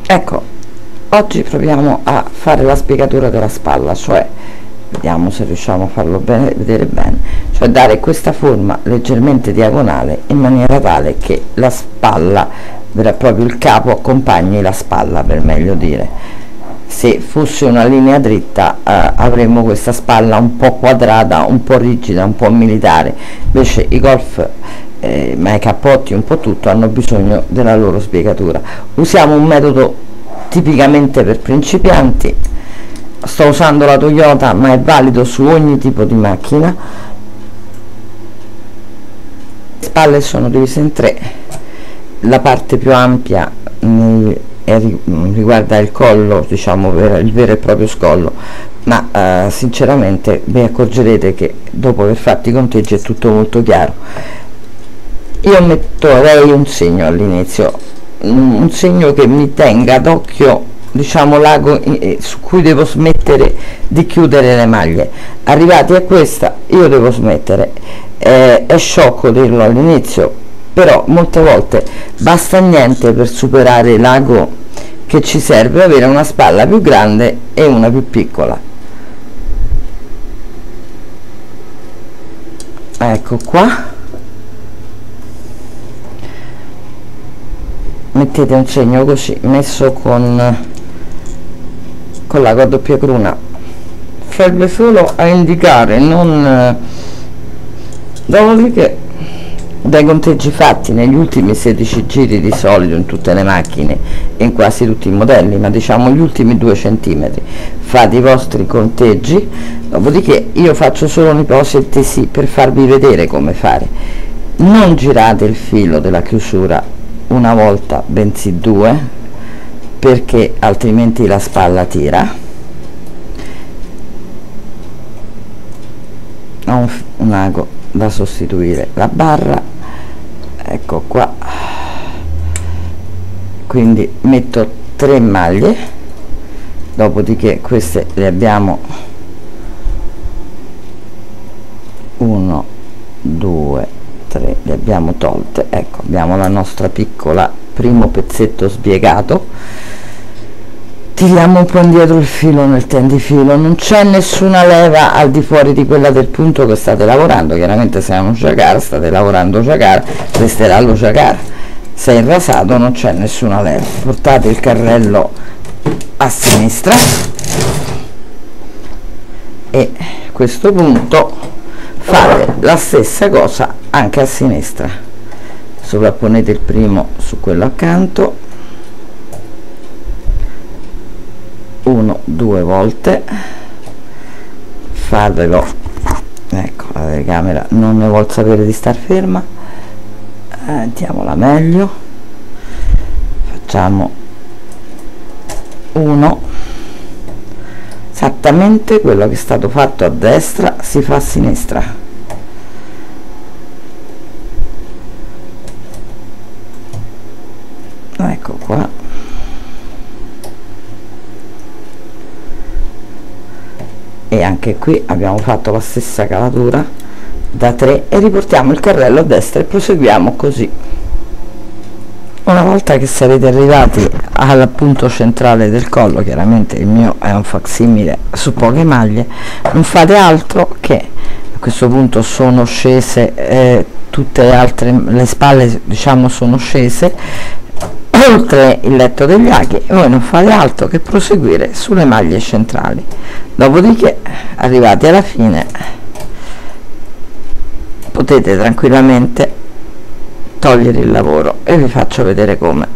Ecco, oggi proviamo a fare la spiegatura della spalla, cioè vediamo se riusciamo a farlo bene, vedere bene, cioè dare questa forma leggermente diagonale in maniera tale che la spalla, proprio il capo, accompagni la spalla, per meglio dire. Se fosse una linea dritta avremmo questa spalla un po' quadrata, un po' rigida, un po' militare. Invece i golf ma i cappotti, un po' tutto, hanno bisogno della loro spiegatura. Usiamo un metodo tipicamente per principianti. Sto usando la Toyota, ma è valido su ogni tipo di macchina. Le spalle sono divise in tre. La parte più ampia riguarda il collo, diciamo il vero e proprio scollo, ma sinceramente vi accorgerete che dopo aver fatto i conteggi è tutto molto chiaro. Io metterei un segno all'inizio, un segno che mi tenga d'occhio, diciamo, l'ago su cui devo smettere di chiudere le maglie. Arrivati a questa io devo smettere. È sciocco dirlo all'inizio, però molte volte basta niente per superare l'ago che ci serve avere una spalla più grande e una più piccola. Ecco qua, mettete un segno così, messo con l'ago a doppia cruna, serve solo a indicare, non dopodiché dai conteggi fatti negli ultimi 16 giri di solito in tutte le macchine e in quasi tutti i modelli, ma diciamo gli ultimi 2 centimetri, fate i vostri conteggi. Dopodiché io faccio solo un'ipotesi per farvi vedere come fare. Non girate il filo della chiusura una volta, bensì 2, perché altrimenti la spalla tira. Ho un ago da sostituire la barra, ecco qua, quindi metto 3 maglie, dopodiché queste le abbiamo 1 2 3, le abbiamo tolte. Ecco, abbiamo la nostra piccola primo pezzetto sbiegato. Tiriamo un po' indietro il filo nel tendifilo, non c'è nessuna leva al di fuori di quella del punto che state lavorando. Chiaramente se è un jacquard state lavorando jacquard, resterà lo jacquard. Se è rasato non c'è nessuna leva. Portate il carrello a sinistra e a questo punto fate la stessa cosa anche a sinistra. Sovrapponete il primo su quello accanto 1 2 volte, fatelo, ecco, la telecamera non ne vuol sapere di star ferma, mettiamola meglio, facciamo 1, esattamente quello che è stato fatto a destra si fa a sinistra. Ecco qua, e anche qui abbiamo fatto la stessa calatura da 3 e riportiamo il carrello a destra e proseguiamo così. Una volta che sarete arrivati al punto centrale del collo, chiaramente il mio è un facsimile su poche maglie, non fate altro che, a questo punto sono scese tutte le altre, le spalle diciamo sono scese oltre il letto degli aghi, e voi non fate altro che proseguire sulle maglie centrali. Dopodiché, arrivati alla fine, potete tranquillamente togliere il lavoro e vi faccio vedere come.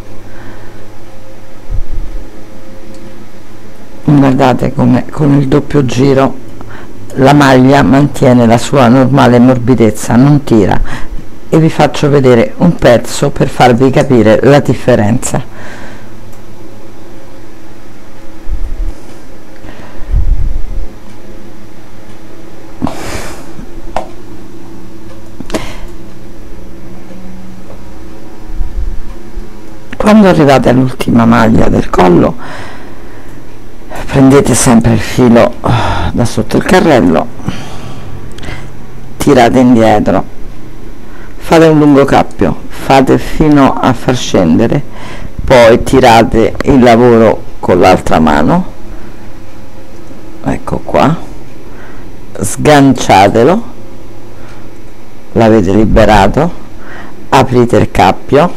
Guardate come con il doppio giro la maglia mantiene la sua normale morbidezza, non tira, e vi faccio vedere un pezzo per farvi capire la differenza. Quando arrivate all'ultima maglia del collo, prendete sempre il filo da sotto il carrello, tirate indietro, fate un lungo cappio, fate fino a far scendere poi tirate il lavoro con l'altra mano, ecco qua, sganciatelo, l'avete liberato, aprite il cappio,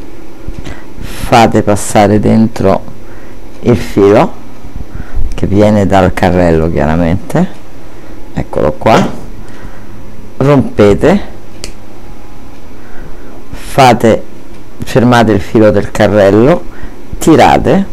fate passare dentro il filo che viene dal carrello, chiaramente, eccolo qua, rompete, fermate il filo del carrello, tirate,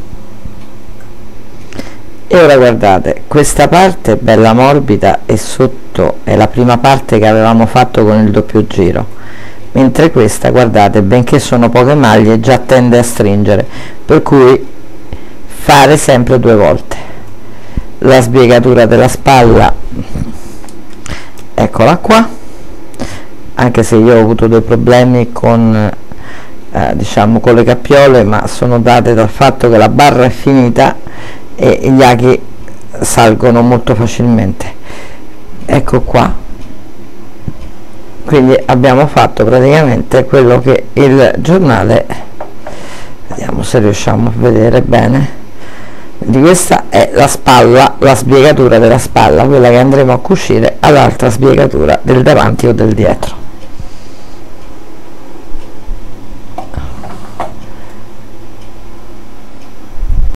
e ora guardate, questa parte è bella morbida e sotto è la prima parte che avevamo fatto con il doppio giro, mentre questa, guardate, benché sono poche maglie, già tende a stringere, per cui fare sempre 2 volte la spiegatura della spalla, eccola qua, anche se io ho avuto dei problemi con diciamo con le cappiole, ma sono date dal fatto che la barra è finita e gli aghi salgono molto facilmente, ecco qua. Quindi abbiamo fatto praticamente quello che il giornale, vediamo se riusciamo a vedere bene, di questa è la spalla, la spiegatura della spalla, quella che andremo a cucire all'altra spiegatura del davanti o del dietro.